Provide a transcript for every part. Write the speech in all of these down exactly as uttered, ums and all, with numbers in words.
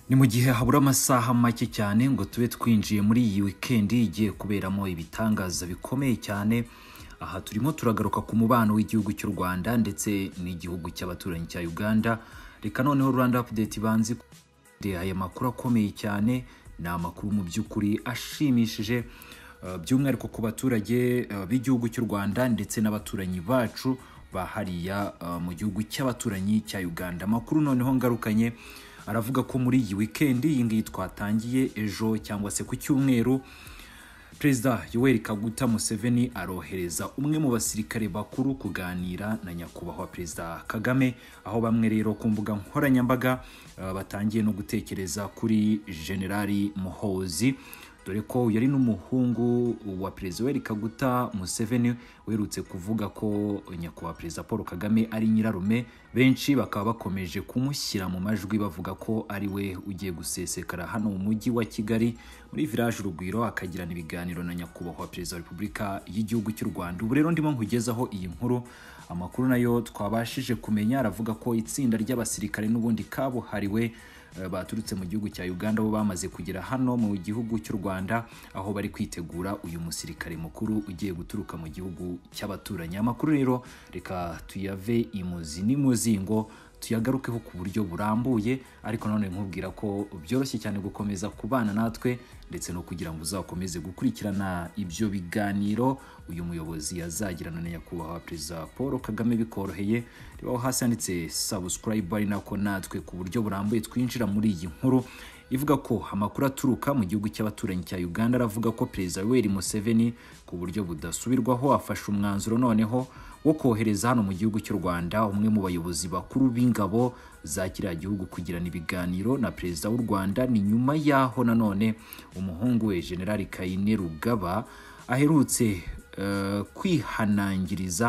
Ni mu gihe habura amasaha make cyane ngo tube twinjiye muri iyi weekend igiye kuberamo ibitangaza bikomeye cyane. Aha turimo turagaruka ku mubano w'igihugu cy'u Rwanda ndetse n'igihugu cy'abaturanyi cya Uganda. Reka noneho Rwanda update banzi aya makuru akomeye cyane, ni amakuru mu by'ukuri ashimishije uh, by'umwihariko ku baturage uh, b'igihugu cy'u Rwanda ndetse n'abaturanyi bacu bahariya uh, mu gihugu cy'abaturanyi cya Uganda. Amakuru noneho ngarukanye aravuga ko muri iyi weekend yingi twatangiye ejo cyangwa se ku cyumweru, Perezida Yoweri Kaguta Museveni arohereza umwe mu basirikare bakuru kuganira na nyakubahwa Perezida Kagame, aho bamwe rero ku mbuga nkoranyambaga uh, batangiye no gutekereza kuri Generali Muhoozi, dore ko yari n'umuhungu wa Perezida Yoweri Kaguta Museveni werutse kuvuga ko nyakubahwa Perezida Paul Kagame ari nyirarume. Benshi bakaba bakomeje kumushyira mu majwi bavuga ko ari we ugiye gusesekara hano mu mujyi wa Kigali muri village Urugwiro akagirana ibiganiro na nyakubahwa Perezida wa Repubulika y'igihugu cy'u Rwanda. Ubu rero ndimo nkugezaho iyi nkuru. Amakuru nayo twabashije kumenya aravuga ko itsinda ry'abasirikare n'ubundi kabuhariwe baturutse mu gihugu cya Uganda bo bamaze kugera hano mu gihugu cy'u Rwanda, aho bari kwitegura uyu musirikare mukuru ugiye guturuka mu gihugu cy'abaturanyi. Amakuru rero reka tuyave imuzi n'imuzingo tuyagarukeho ku buryo burambuye, ariko none nkubwira ko byoroshye cyane gukomeza kubana natwe ndetse no kugira ngo uzakomeze gukurikirana ibyo biganiro uyu muyobozi yazagirana na nyakubahwa Perezida Paul Kagame bikoroheye. Reba hasi handitse subscribe ari nako natwe ku buryo burambuye twinjira muri iyi nkuru ivuga ko amakuru aturuka mu gihugu cy'abaturanyi cya Uganda aravuga ko Perezida Yoweri Museveni ku buryo budasubirwaho afashe umwanzuro noneho wo kohereza hano mu gihugu cy'u Rwanda umwe mu bayobozi bakuru b'ingabo za kiriya gihugu kugirana ibiganiro na Perezida w'u Rwanda. Ni nyuma yaho nanone umuhungu we Generali Kainerugaba aherutse uh, kwihanangiriza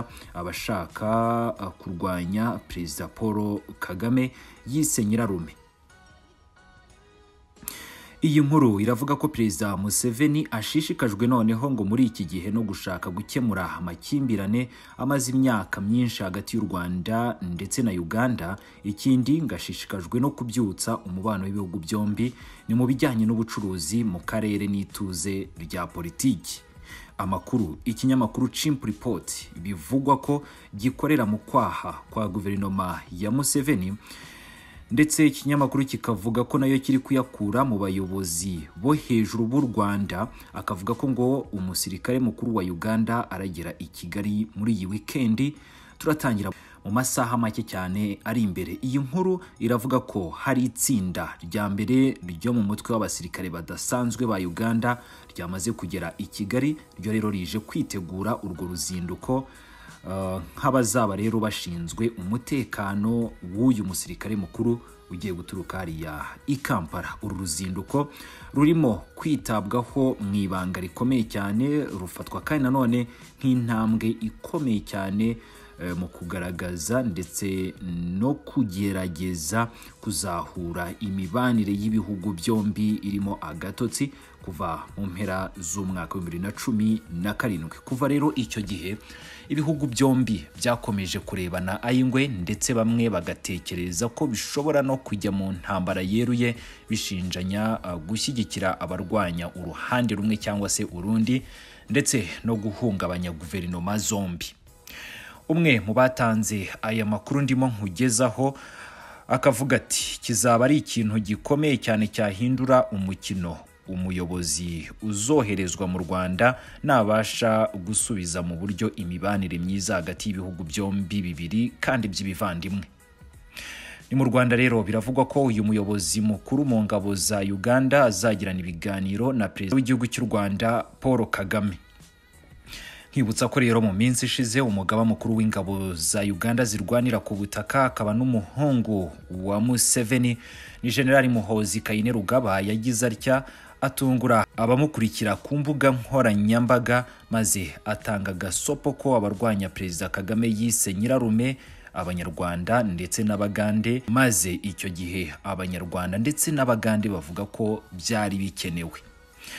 abashaka uh, kurwanya Perezida Paul Kagame yise nyirarume. Iyi nkuru iravuga ko Perezida Museveni ashishikajwe noneho ngo muri iki gihe no gushaka gukemura amakimbirane amaze imyaka myinshi hagati y'u Rwanda ndetse na Uganda. Ikindi ngashishikajwe no kubyutsa umubano w'ibihugu byombi ni mu bijyanye n'ubucuruzi mu karere n'ituze rya politiki. Amakuru ikinyamakuru Chimp Report bivugwa ko gikorera mu kwaha kwa guverinoma ya Museveni, ndetse ikinyamakuru kikavuga ko nayo kiri kuyakura mu bayobozi bo hejuru b'u Rwanda, akavuga ko ngo umusirikare mukuru wa Uganda aragera i Kigali muri iyi weekend. Turatangira mu masaha make cyane ari imbere. Iyi nkuru iravuga ko hari itsinda rya mbere ryo mu mutwe w'abasirikare badasanzwe ba Uganda ryamaze kugera i Kigali, ryo rero rije kwitegura urwo ruzinduko Uh, nk'abazaba rero bashinzwe umutekano w'uyu musirikare mukuru ugiye guturuka hariya i Kampala. Uru ruzinduko rurimo kwitabwaho mu ibanga rikomeye cyane, rufatwa kandi nanone nk'intambwe ikomeye cyane uh, mu kugaragaza ndetse no kugerageza kuzahura imibanire y'ibihugu byombi irimo agatotsi kuva mu mpera z'umwaka wa bibiri na cumi na karindwi. Kuva rero icyo gihe ibihugu byombi byakomeje kurebana ayingwe, ndetse bamwe bagatekereza ko bishobora no kujya mu ntambara yeruye bishinjanya uh, gushyigikira abarwanya uruhande rumwe cyangwa se urundi, ndetse no guhungabanya guverinoma zombi. Umwe mu batanze aya makuru ndimo nkugezaho akavuga ati kizaba ari ikintu gikomeye cyane cyahindura umukino umuyobozi uzoherezwa mu Rwanda nabasha gusubiza mu buryo imibanire myiza hagati y'ibihugu byombi bibiri kandi by'ibivandimwe. Ni mu Rwanda rero biravugwa ko uyu muyobozi mukuru mu ngabo za Uganda azagirana ibiganiro na Perezida w'igihugu cy'u Rwanda Paul Kagame. Nkibutsa ko rero mu minsi ishize umugaba mukuru w'ingabo za Uganda zirwanira ku butaka akaba n'umuhungu wa Museveni ni Generali Muhoozi Kainerugaba yagize atya atungura abamukurikira ku mbuga nkoranyambaga, maze atanga gasopo ko abarwanya Perezida Kagame yise nyirarume Abanyarwanda ndetse n'Abagande, maze icyo gihe Abanyarwanda ndetse n'Abagande bavuga ko byari bikenewe.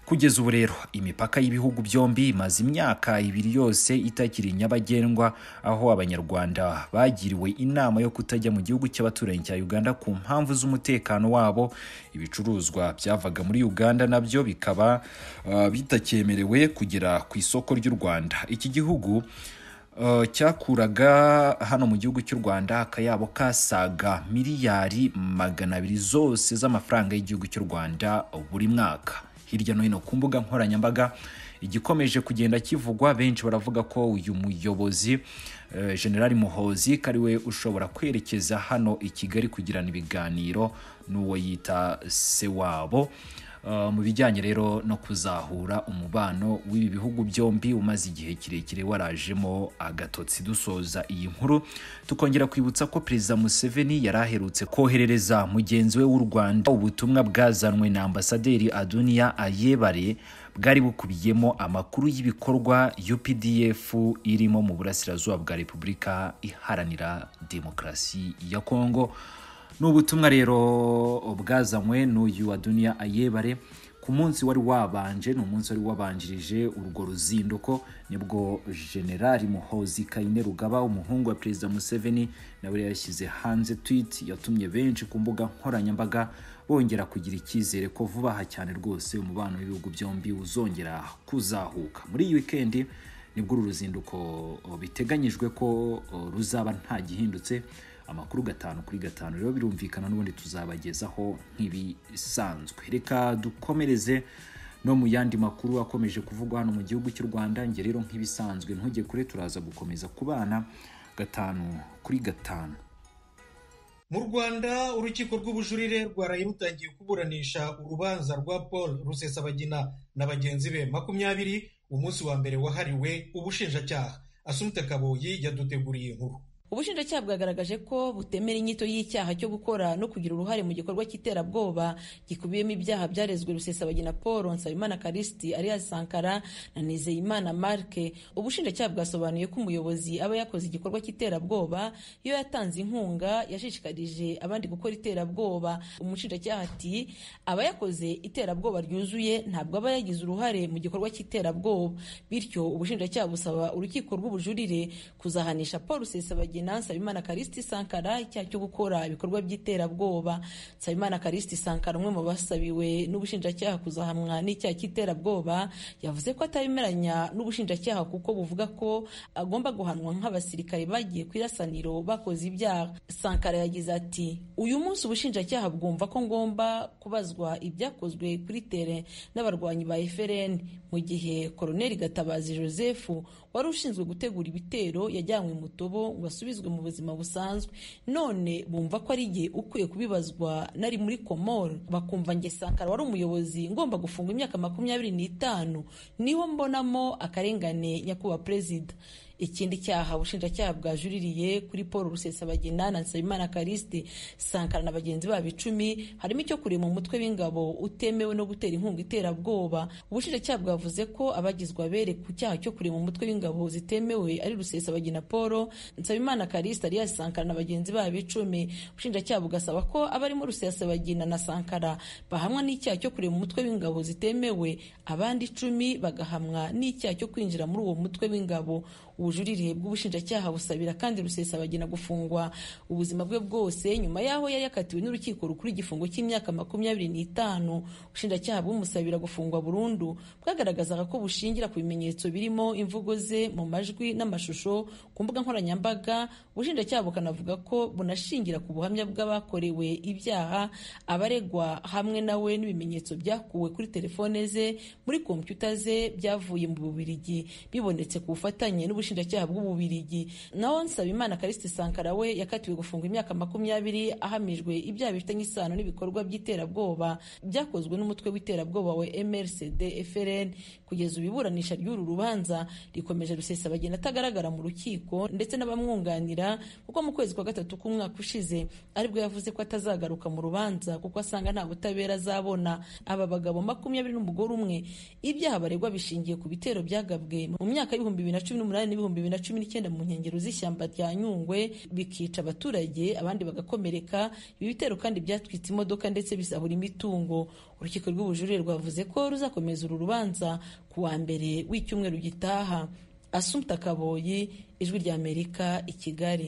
Kugeza ubu rero imipaka y'ibihugu byombi imaze imyaka ibiri yose itakiri nyabagendwa, aho abanyarwanda bagiriwe inama yo kutajya mu gihugu cy'abaturanyi cya Uganda ku mpamvu z'umutekano wabo. Ibicuruzwa byavaga muri Uganda nabyo bikaba uh, bitakyemerewe kugera ku isoko ry'u Rwanda. Iki gihugu Uh, cyakuraga hano mu gihugu cy'u Rwanda akayabo kasaga miliyari magana abiri zose z'amafaranga y'igihugu cy'u Rwanda buri mwaka. Hirya no hino ku mbuga nkoranyambaga igikomeje kugenda kivugwa, benshi baravuga ko uyu muyobozi uh, General Muhozi kariwe ushobora kwerekeza hano i Kigali kugirana ibiganiro n'uwo yita se wabo Uh, mu bijyanye rero no kuzahura umubano w'ibi bihugu byombi umaze igihe kirekire warajemo agatotsi. Dusoza iyi nkuru tukongera kwibutsa ko Perezida Museveni yaraherutse koherereza mugenzi we w'u Rwanda ubutumwa bwazanwe na Ambasaderi Adunia Ayebare, bwari bukubiyemo amakuru y'ibikorwa U P D F irimo mu burasirazuba bwa Repubulika Iharanira Demokarasi ya Kongo. N'ubutumwa rero bwazanywe n'uyu Adunia Ayebare ku munsi wari wabanje, n'umunsi wari wabanjirije urwo ruzinduko, nibwo General Muhozi Kainerugaba, umuhungu wa Perezida Museveni, nawe yashyize hanze tweet yatumye benshi ku mbuga nkoranyambaga bongera kugira icyizere ko vuba aha cyane rwose umubano w'ibihugu byombi uzongera kuzahuka. Muri iyi weekend nibwo uru ruzinduko biteganyijwe ko ruzaba nta gihindutse. Amakuru gatanu kuri gatanu rero birumvikana n'ubundi tuzabagezaho nk'ibisanzwe. Reka dukomereze no mu yandi makuru akomeje kuvugwa hano mu gihugu cy'u Rwanda. Nge rero nk'ibisanzwe ntujye kure, turaza gukomeza kubana gatanu kuri gatanu. Mu Rwanda urukiko rw'ubujurire rwaraye rutangiye kuburanisha urubanza rwa Paul Rusesabagina na bagenzi be makumyabiri, umunsi wa mbere wahariwe ubushinjacyaha. Asumta Kaboyi yaduteguriye inkuru. Ubushinjacyaha bwagaragaje ko butemera inyito y'icyaha cyo gukora no kugira uruhare mu gikorwa cy'iterabwoba gikubiyemo ibyaha byarezwe Rusesabagina Paul, Nsabimana Karisti alias Sankara na Nizeyimana Mark. Ubushinjacyaha bwasobanuye ko umuyobozi aba yakoze igikorwa cy'iterabwoba iyo yatanze inkunga yashishikarije abandi gukora iterabwoba. Umushinjacyaha ati aba yakoze iterabwoba ryuzuye ntabwo aba yagize uruhare mu gikorwa cy'iterabwoba. Bityo ubushinjacyaha busaba urukiko rw'ubujurire kuzahanisha Paul Rusesabagina Nsabimana Karisti Sankara icyaha cyo gukora ibikorwa by'iterabwoba. Nsabimana Karisti Sankara, umwe mu basabiwe n'ubushinjacyaha kuzahamwa n'icyaha cy'iterabwoba, yavuze ko atabimeranya n'ubushinjacyaha kuko buvuga ko agomba guhanwa nk'abasirikare bagiye ku irasaniro bakoze ibyaha. Sankara yagize ati uyu munsi ubushinjacyaha bwumva ko ngomba kubazwa ibyakozwe kuri tere n'abarwanyi ba F R N mu gihe Koloneli Gatabazi Joseph wari ushinzwe gutegura ibitero yajyanywe mu Tobo ngo asubizwe mu buzima busanzwe, none bumva ko ari igihe ukwiye kubibazwa nari muri Komoro, bakumva nge Sankara wari umuyobozi ngomba gufunga imyaka makumyabiri n'itanu. Niho mbonamo akarengane nyakubahwa Perezida. Ikindi cyaha ubushinjacyaha bwajuririye kuri Paul Rusesabagina na Nsabimana Karisti Sankara na bagenzi babo icumi harimo icyo kurema umutwe w'ingabo utemewe no gutera inkunga iterabwoba. Ubushinjacyaha bwavuze ko abagizwe abere ku cyaha cyo kurema umutwe w'ingabo zitemewe ari Rusesabagina Paul, Nsabimana Karisti alias Sankara na bagenzi babo icumi. Ubushinjacyaha bugasaba ko abarimo Rusesabagina na Sankara bahamwa n'icyaha cyo kurema umutwe w'ingabo zitemewe, abandi icumi bagahamwa n'icyaha cyo kwinjira muri uwo mutwe w'ingabo. Ubujurire bw'ubushinjacyaha busabira kandi Rusesabagina gufungwa ubuzima bwe bwose nyuma yaho yari yakatiwe n'urukiko rukuru igifungo cy'imyaka makumyabiri n'itanu. Ubushinjacyaha bumusabira gufungwa burundu bwagaragazaga ko bushingira ku bimenyetso birimo imvugo ze mu majwi n'amashusho ku mbuga nkoranyambaga. Ubushinjacyaha bukanavuga ko bunashingira ku buhamya bw'abakorewe ibyaha, abaregwa hamwe nawe n'ibimenyetso byakuwe kuri telefone ze, muri kompyuta ze byavuye mu Bubiligi bibonetse ku bufatanye n'ubushinjacyaha bw'Ububiligi. Naho Nsabimana Karisti Sankara we yakatiwe gufunga imyaka makumyabiri ahamijwe ibyaha bifitanye isano n'ibikorwa by'iterabwoba byakozwe n'umutwe w'iterabwoba wa M R C D F R N. Kugeza ubiburanisha ry'uru rubanza rikomeje Rusesabagina atagaragara mu rukiko ndetse n'abamwunganira, kuko mu kwezi kwa gatatu k'umwaka ushize aribwo yavuze ko atazagaruka mu rubanza kuko asanga nta butabera azabona. Aba bagabo makumyabiri n'umugore umwe ibyaha baregwa bishingiye ku bitero byagabwe mu myaka y'ibihumbi bibiri na cumi n'umunani n'ibihumbi w'ibihumbi bibiri na cumi n'icyenda mu nkengero z'ishyamba rya Nyungwe bikica abaturage abandi bagakomereka. Ibi bitero kandi byatwitse imodoka ndetse bisahura imitungo. Urukiko rw'ubujurire rwavuze ko ruzakomeza uru rubanza ku wa mbere w'icyumweru gitaha. Assumpta Kaboyi, Ijwi ry'Amerika, i Kigali.